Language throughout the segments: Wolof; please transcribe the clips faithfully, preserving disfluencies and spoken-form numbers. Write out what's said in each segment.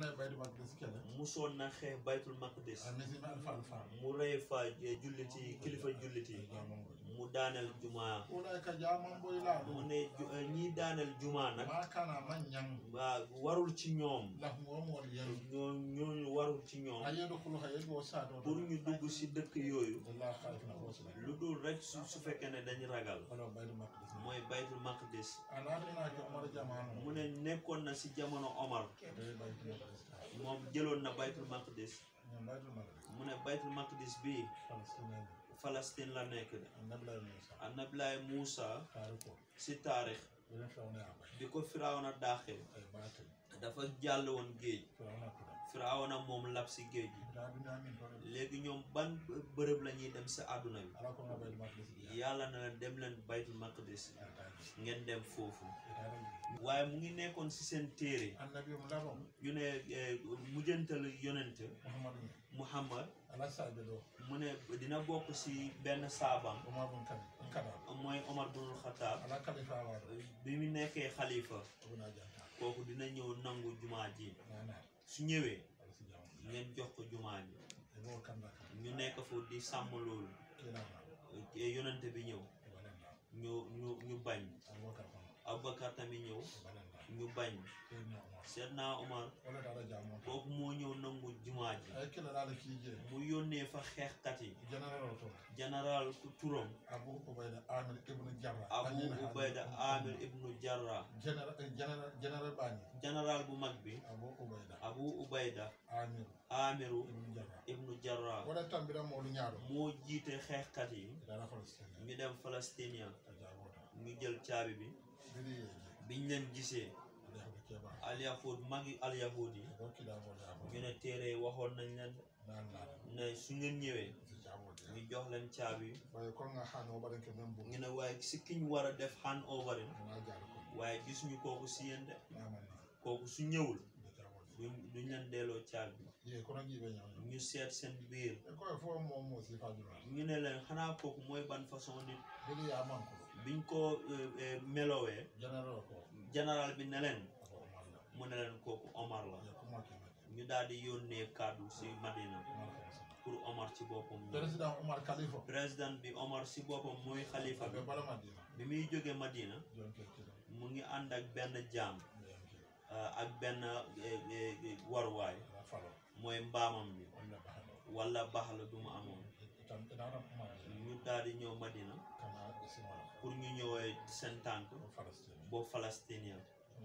musoon na xeex baytul maqdis mu rey fa julliti kilifa julliti mu daaneel jumaa mu ne ñii daaneel jumaa nag waa warul ci ñoom ñoo ñooñu warul ci ñoom pour ñu dugg si dëkk yooyu lu dul rek su su fekkee ne dañu ragal mooy baytul maqdis mu ne nekkoon na si jamono Omar moom jëloon na baytul maqdis mu ne baytul maqdis bi Palestine la nekk de Annabilaay Muusa si taarix bi ko Firawna daaxee dafa jàll woon géej Firawna moom lab si géej gi léegi ñoom ban bërëb la ñuy dem si àdduna bi yàlla na leen dem leen baytul maqdis ngeen dem foofu waaye mu ngi nekkoon si seen téere ñu ne mujjantal yonent Muhammad mu ne dina bokk si benn saabam mooy Omar bunul Xataab bi mu nekkee xalifa kooku dina ñëw nangu jumaa ji su ñëwee ngeen jox ko jumaa ji ñu nekk foofu di sàmm loolu yonent bi ñëw ñu ñu ñu bañ Abubakar tamit ñëw ñu bañ Seydina Omar kooku moo ñëw nangu jumaa ji mu yónnee fa xeexkat yi général turam Abu Ubayda Amir ibnu Jarrah Abu Ubayda Amir ibnu Jarrah général bu mag bi Abu Ubayda Amiru ibnu Jarrah moo jiite xeexkat yi ñu dem Palestine ñu jël caabi bi biñ leen gisee alyahud magi alyahud yi ñu ne téere waxoon nañ leen ne su ngeen ñëwee ñu jox leen caabi ñu ne waaye si kiñ war a def hand over waaye gis ñu kooku si yéen de kooku su ñëwul duñ duñ leen delloo caabi ñu seet seen biir ñu ne leen xanaa kooku mooy ban façon nit biñ ko melowee général bi ne leen mu ne leen kooku Omar la ñu daal di yónnee kàddu si Madina pour Omar ci boppam président Omar Khalifa président bi Omar si boppam mooy xalifa bi bi muy jóge Madina mu ngi ànd ak benn jaam ak benn warwaay mooy mbaamam bi wala baax la du mu amoon ñu daal di ñëw Madina pour ñu ñëwee seen tànk boo palestinien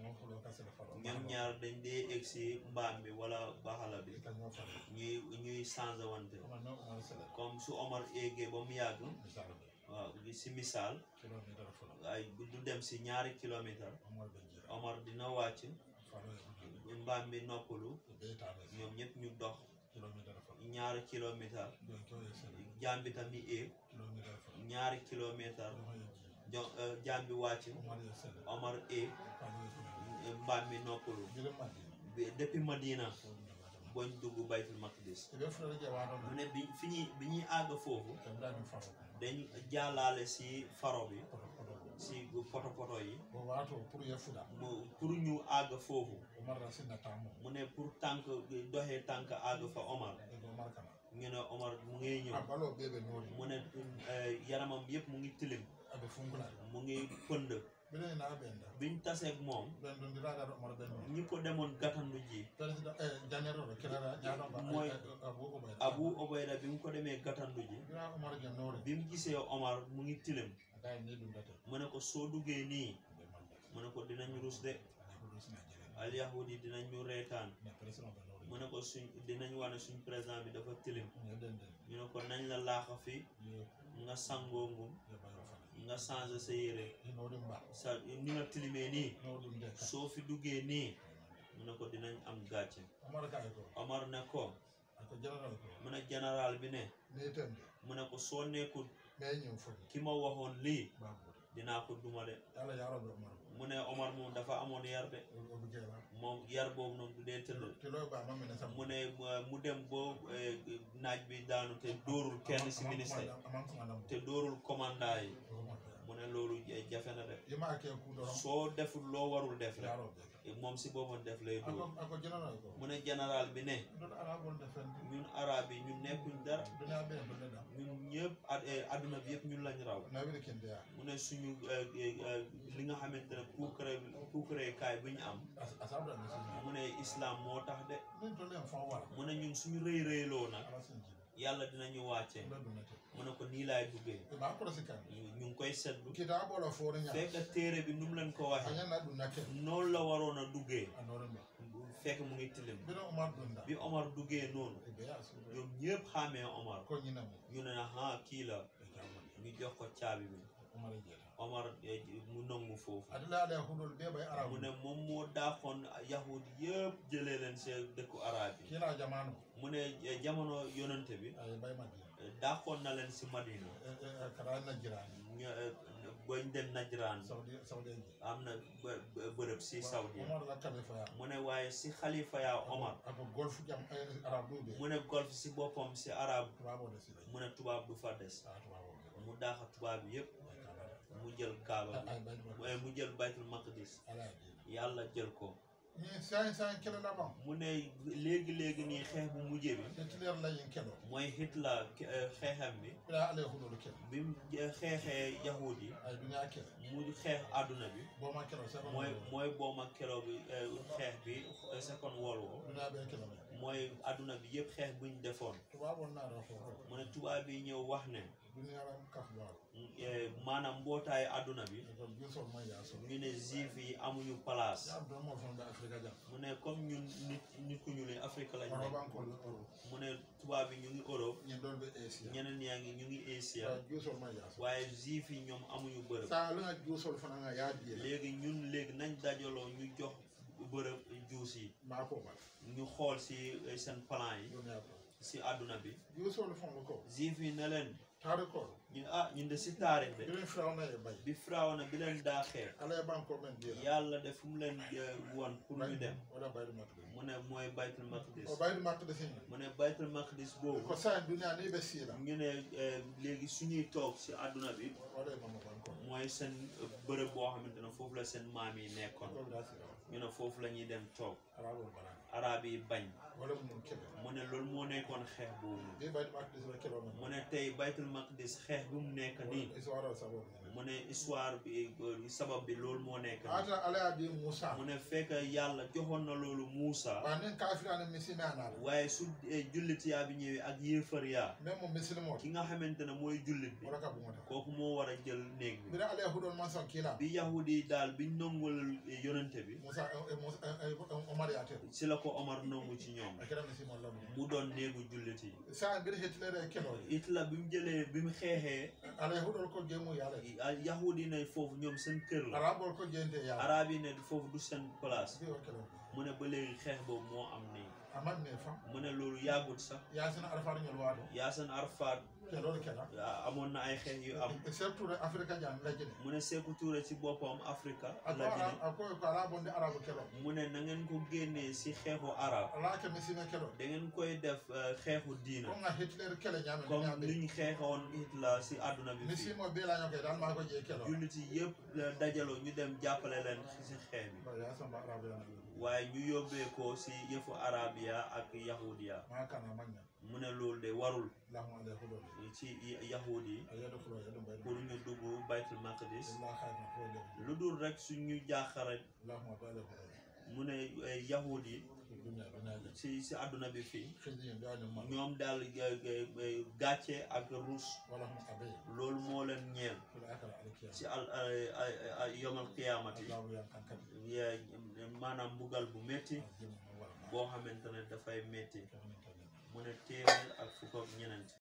ñoom ñaar dañ dee egg si mbaam bi wala baxala bi ñuy ñuy changé wante comme su Omar eggee ba mu yàgg waaw si misaal ay du dem si ñaari kilomètre Omar dina wàcc mbaam bi noppalu ñoom ñëpp ñu dox ñaari kilomètre jaam bi tamit eeg ñaari kilomètre jaam bi wàcc Omar eeg mbaam mi noppalu depuis Madina boñ dugg baytul maqdis mu ne bi fi ñuy bi ñuy àgg foofu dañ jàllale si faro bi si poto poto yi mu pour ñu àgg foofu mu ne pour tànk doxee tànk àgg fa Omar ñu ne Omar mu ngi ñëw mu ne yaramam yëpp mu ngi tilim mu ngi pënd biñ taseeg moom ñi ko demoon gàttandu ji mooy Abu Ubayda bi mu ko demee gàttandu ji bi mu gisee Omar mu ngi tilim mu ne ko soo duggee nii mu ne ko dinañ rus de alyahud yi dinañ ñu reetaan mu ne ko suñ dinañ wane suñ président bi dafa tilim ñu ne ko nañ la laaxa fi nga sangoo ngum nga changé sa yére sa ni nga tilimee nii soo fi duggee nii mu ne ko dinañ am gàcce Omar ne ko mu ne général bi ne mu ne ko soo nekkul ki ma waxoon lii dinaa ko duma de mu ne Omar moom dafa amoon yar de moom yar boobu noonu du dee tëdd mu ne mu dem boo naaj bi daanu te dóorul kenn si ministre te dóorul commandant yi mu ne loolu jafe na de soo deful loo warul def rek moom si boppam def lay dóor mu ne général bi ne ñun arab yi ñun nekkuñ dara ñun ñëpp adduna bi yëpp ñun lañ raw mu ne suñu li nga xamante ne puukare puukare kaay bu ñu am mu ne islam moo tax de mu ne ñun suñu rëy rëyloo nag yàlla dinañu wàcce mu ne ko nii laay duggee ñu ngi koy seetlu fekk téere bi nu mu leen ko waxee noonu la waroon a duggee fekk mu ngi tilim bi Omar duggee noonu ñoom ñëpp xàmmee Omar ñu ne ah kii la ñu jox ko caabi bi Omar mu nangu foofu mu ne moom moo daaxoon yahud yëpp jëlee leen seen dëkku arab yi mu ne jamono yonante bi daaxoon na leen si Madina boñ dem Najraan am na bërëb si Saudi mu ne waaye si xalifa yaa Omar mu ne golf si boppam si arab mu ne tubaab du fa des mu daaxa tubaab bi yëpp mu jël kaaba bi mu jël baytul maqdis yàlla jël ko mu ne léegi léegi nii xeex bu mujjee bi mooy Hitler xeexam bi bi mu xeexee yahud yi mu xeex àdduna bi mooy mooy booma kelo bi xeex bi second world war mooy àdduna bi yëpp xeex buñ defoon mu ne tubaab yi ñëw wax ne maanaam mbootaay àdduna bi ñu ne juif yi amuñu place mu ne comme ñun nit nit ku ñuul Afrique lañ nekk mu ne tubaab yi ñu ngi Europe ñeneen yaa ngi ñu ngi Asia waaye juif yi ñoom amuñu bërëb léegi ñun léegi nañ dajaloo ñu jox bërëb juus yi ñu xool si seen plan yi si àdduna bi juif yi ne leen ñu ah ñun de si taarix de bi Firawna bi leen daaxee yàlla de fu mu leen won pour ñu dem mu ne mooy baytul maqdis mu ne baytul maqdis boobu ñu ne léegi suñuy toog si àdduna bi mooy seen bërëb boo xamante ne foofu la seen maam yi nekkoon ñu ne foofu la ñuy dem toog arab yi bañ mu ne loolu moo nekkoon xeex boobu mu ne tey baytul maqdis xeex bi mu nekk nii mu ne histoire bi sabab bi loolu moo nekk nii mu ne fekk yàlla joxoon na loolu Muusa waaye su jullit yaa bi ñëwee ak yéefar yaa ki nga xamante ne mooy jullit bi kooku moo war a jël néeg bi bi yahudi yi daal bi nongul yonente bi si la ko Omar nangu ci ñoom mu doon néegu jullit yi Hitler bi mu jëlee bi mu xeexee yahudi ne foofu ñoom seen kër la arab yi ne foofu du seen place mu ne ba léegi xeex boobu moo am nii mu ne loolu yàggut sax Yaasin Arafat amoon na ay xeex yu am mu ne Sékou Touré ci boppam Afrika la jine mu ne na ngeen ko génnee si xeexu arab da ngeen koy def xeexu diina comme li ñu xeexoon Hitler si àdduna bi fii jullit yi yëpp dajaloo ñu dem jàppale leen si xeex bi waaye ñu yóbbee ko si yëfu arabiya ak yahudiya mu ne loolu de warul ci yahudi pour ñu dugg baytul maqdis lu dul rek suñu jaaxare mu ne yahudi si si àdduna bi fii ñoom daal gàcce ak ruus loolu moo leen ñeel ci al yomal qiyaamati maanaam mbugal bu métti boo xamante ne dafay métti mu ne téeméer ak fukk ak ñeneent